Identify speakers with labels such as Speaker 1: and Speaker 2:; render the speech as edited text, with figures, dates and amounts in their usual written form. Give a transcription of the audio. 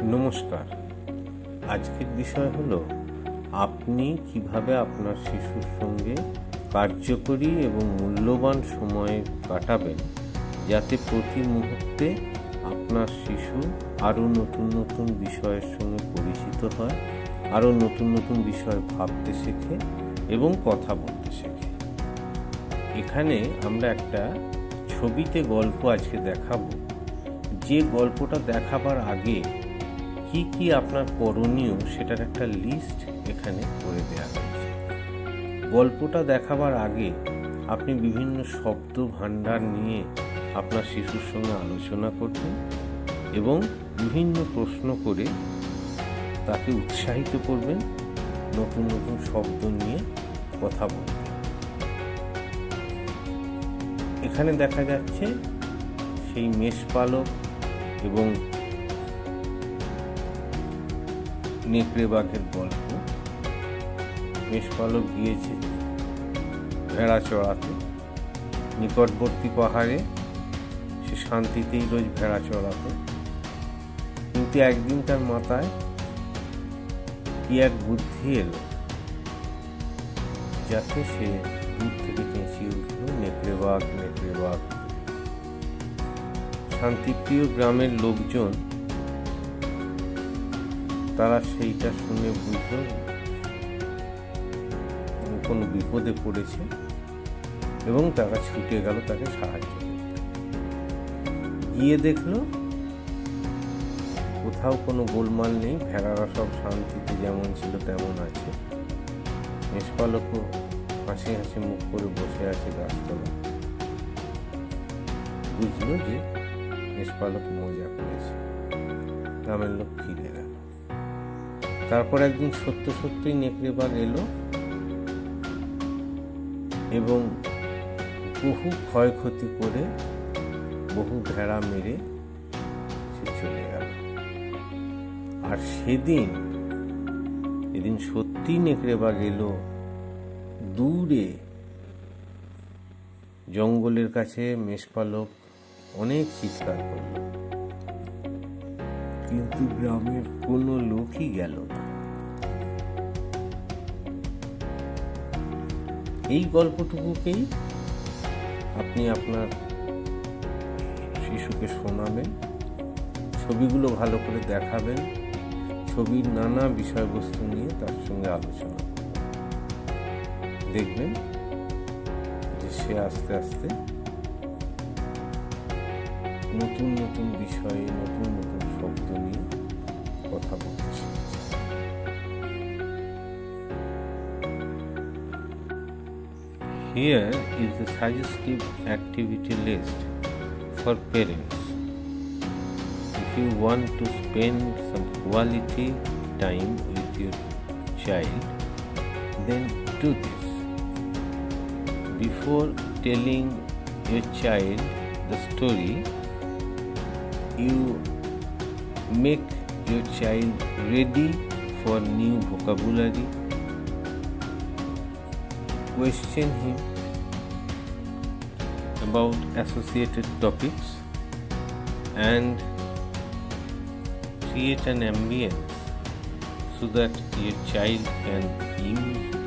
Speaker 1: নমস্কার। আজকের বিষয় হলো আপনি কিভাবে আপনার শিশুর সঙ্গে কার্যকরী এবং মূল্যবান সময় কাটাবেন, যাতে প্রতি মুহূর্তে আপনার শিশু আরও নতুন নতুন বিষয়ের সঙ্গে পরিচিত হয়, আরও নতুন নতুন বিষয় ভাবতে শেখে এবং কথা বলতে শেখে। এখানে আমরা একটা ছবিতে গল্প আজকে দেখাবো, যে গল্পটা দেখাবার আগে কি কি আপনার করণীয় সেটার একটা লিস্ট এখানে করে দেওয়া হয়েছে। গল্পটা দেখাবার আগে আপনি বিভিন্ন শব্দ ভাণ্ডার নিয়ে আপনার শিশুর সঙ্গে আলোচনা করবেন এবং বিভিন্ন প্রশ্ন করে তাকে উৎসাহিত করবেন নতুন নতুন শব্দ নিয়ে কথা বলতে। এখানে দেখা যাচ্ছে সেই মেষপালক এবং নেকড়ে বাঘের গল্প। মেষপালক গিয়েছে ভেড়া চড়াতে, নিকটবর্তী পাহাড়ে সে শান্তিতেই রোজ ভেড়া চড়াতো, কিন্তু একদিন তার মাথায় কি এক বুদ্ধি এলো, যাতে সে দূর থেকে চেঁচিয়ে উঠল, নেকড়ে বাঘ, নেকড়ে বাঘ। শান্তিপ্রিয় গ্রামের লোকজন তারা সেইটা শুনে বুঝল কোনো বিপদে পড়েছে এবং তারা ছুটে গেল তাকে সাহায্য করতে। গিয়ে দেখল কোথাও কোনো গোলমাল নেই, ভেড়ারা সব শান্তিতে যেমন ছিল তেমন আছে। মেষপালকও হাসি হাসি মুখ করে বসে আছে গাছতলা। বুঝলো যে মেষপালক মজা করেছে, গ্রামের লোক ফিরে গেল। তারপর একদিন সত্য সত্যই নেকড়ে বাঘ এলো এবং বহু ক্ষয়ক্ষতি করে বহু ভেড়া মেরে সে চলে গেল। আর এদিন সত্যি নেকড়ে বাঘ এলো দূরে জঙ্গলের কাছে। মেষপালক অনেক চিৎকার করল, কিন্তু গ্রামের কোনো লোকই গেল না। এই গল্পটুকুকেই আপনি আপনার শিশুকে শোনাবেন, ছবিগুলো ভালো করে দেখাবেন, ছবির নানা বিষয়বস্তু নিয়ে তার সঙ্গে আলোচনা করবেন। দেখবেন যে সে আস্তে আস্তে নতুন নতুন বিষয়ে নতুন নতুন শব্দ নিয়ে কথা বলতে শিখছে। Here is the suggestive activity list for parents. If you want to spend some quality time with your child, then do this. Before telling your child the story, you make your child ready for new vocabulary. Question him about associated topics and create an ambience so that your child can use